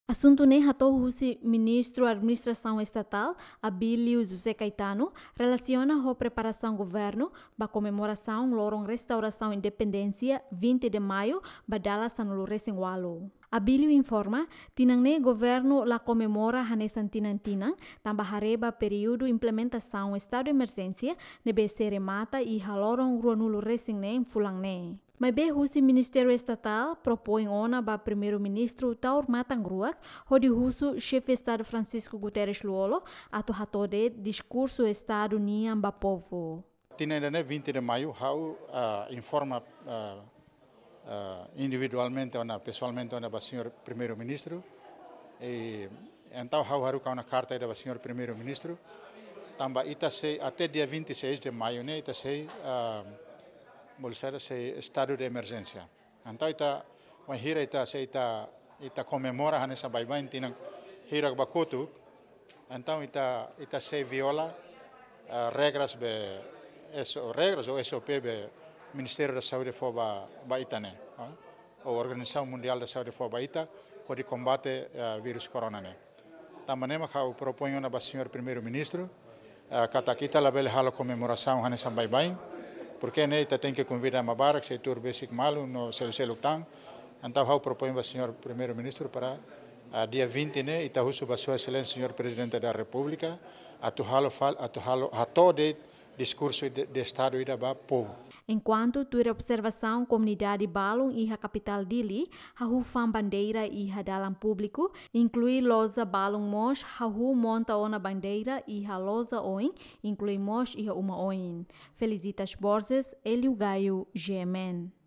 Assunto ne hatou husi ministro da Administração Estatal, Abílio José Caetano, relaciona a preparação governo para comemoração lorong restauração independência 20 de maio, badala sanulu resengualo. Abílio informa, tinang ne governo la comemora hanesan tinang tambah hareba período implementação estado de emergência, nebe seremata e halorong ruanulu resing ne fulang ne. Mas bem, o Ministério Estatal propõe ona para primeiro-ministro Taur Matangruak, onde o chefe de Estado Francisco Guterres Luolo, atu de discurso Estado niam ba povo. Tinha 20 de maio, informa individualmente, pessoalmente, para o senhor primeiro-ministro. E então, haru uma carta para o senhor primeiro-ministro. Também até dia 26 de maio, né, bolsada se estado de emergência. Então uma hira ita comemora nessa baibai tinang hira bakotu. Então se viola regras ou SOP be Ministério da Saúde for ba itane. A Organização Mundial da Saúde for ba ita ko de combate vírus corona ne. Tamanema ka propõe na ba senhor primeiro-ministro katakita la bele halo comemoração nessa baibai. Porque né tem que convidar a Barak, se tur basic malu no selutang. Então eu proponho ao senhor primeiro-ministro para dia 20 né e tahu suba sua excelência senhor presidente da República atuhalo de discurso de estado ida ba povo. Enquanto tua observação comunidade Balong e a capital Dili, hahu fan bandeira e a dalam público, inclui loja Balong Mos, hahu monta ona bandeira e a loja oin, inclui Mos e a uma oin. Felicitas Borges, Eliu Gaio, GMN.